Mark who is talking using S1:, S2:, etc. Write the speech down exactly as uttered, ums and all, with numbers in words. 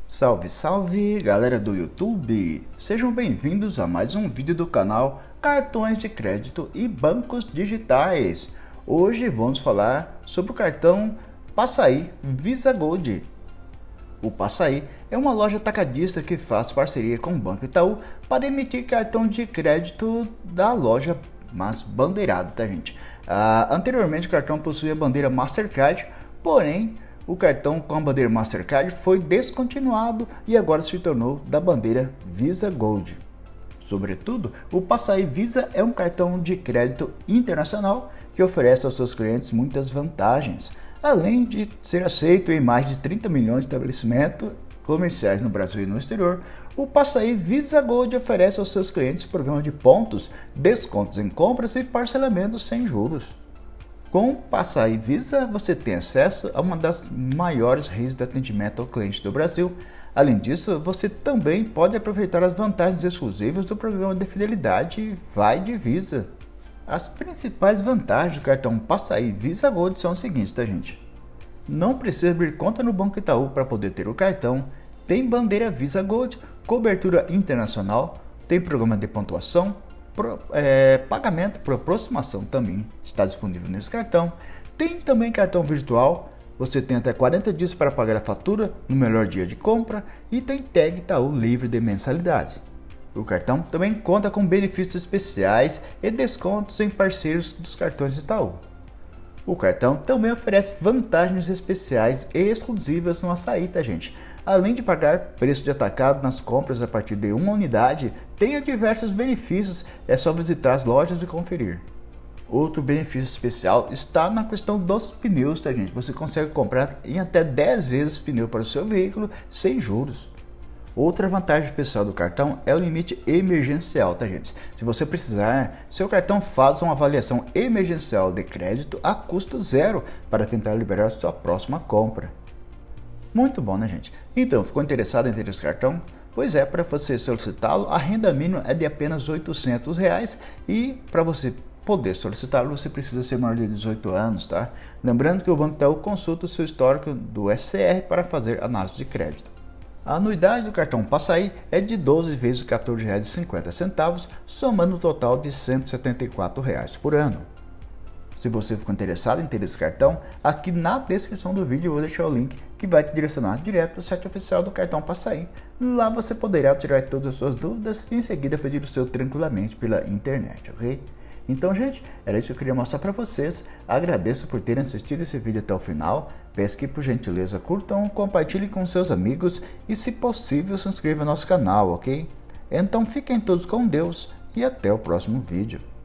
S1: Salve, salve, galera do YouTube! Sejam bem-vindos a mais um vídeo do canal Cartões de Crédito e Bancos Digitais. Hoje vamos falar sobre o cartão Passaí Visa Gold. O Passaí é uma loja atacadista que faz parceria com o Banco Itaú para emitir cartão de crédito da loja, mas bandeirado, tá, gente? Ah, anteriormente o cartão possuía a bandeira Mastercard, porém o cartão com a bandeira Mastercard foi descontinuado e agora se tornou da bandeira Visa Gold. Sobretudo, o Passaí Visa é um cartão de crédito internacional que oferece aos seus clientes muitas vantagens, além de ser aceito em mais de trinta milhões de estabelecimentos comerciais no Brasil e no exterior. O Passaí Visa Gold oferece aos seus clientes programa de pontos, descontos em compras e parcelamento sem juros. Com o Passaí Visa, você tem acesso a uma das maiores redes de atendimento ao cliente do Brasil. Além disso, você também pode aproveitar as vantagens exclusivas do programa de fidelidade Vai de Visa. As principais vantagens do cartão Passaí Visa Gold são as seguintes, tá, gente? Não precisa abrir conta no Banco Itaú para poder ter o cartão, tem bandeira Visa Gold, cobertura internacional, tem programa de pontuação, Pro, é, pagamento por aproximação também está disponível nesse cartão. Tem também cartão virtual, você tem até quarenta dias para pagar a fatura no melhor dia de compra e tem tag Itaú livre de mensalidades. O cartão também conta com benefícios especiais e descontos em parceiros dos cartões Itaú. O cartão também oferece vantagens especiais e exclusivas no Açaí, tá, gente? Além de pagar preço de atacado nas compras a partir de uma unidade, tem diversos benefícios, é só visitar as lojas e conferir. Outro benefício especial está na questão dos pneus, tá, gente? Você consegue comprar em até dez vezes pneu para o seu veículo sem juros. Outra vantagem especial do cartão é o limite emergencial, tá, gente? Se você precisar, seu cartão faz uma avaliação emergencial de crédito a custo zero para tentar liberar sua próxima compra. Muito bom, né, gente? Então, ficou interessado em ter esse cartão? Pois é, para você solicitá-lo, a renda mínima é de apenas oitocentos reais e para você poder solicitá-lo, você precisa ser maior de dezoito anos, tá? Lembrando que o Banco Itaú consulta o seu histórico do S C R para fazer análise de crédito. A anuidade do cartão Passaí é de doze vezes quatorze reais e cinquenta centavos, somando um total de cento e setenta e quatro reais por ano. Se você ficou interessado em ter esse cartão, aqui na descrição do vídeo eu vou deixar o link que vai te direcionar direto para o site oficial do cartão Passaí. Lá você poderá tirar todas as suas dúvidas e em seguida pedir o seu tranquilamente pela internet, ok? Então, gente, era isso que eu queria mostrar para vocês. Agradeço por terem assistido esse vídeo até o final. Peço que, por gentileza, curtam, compartilhem com seus amigos e, se possível, se inscrevam no nosso canal, ok? Então, fiquem todos com Deus e até o próximo vídeo.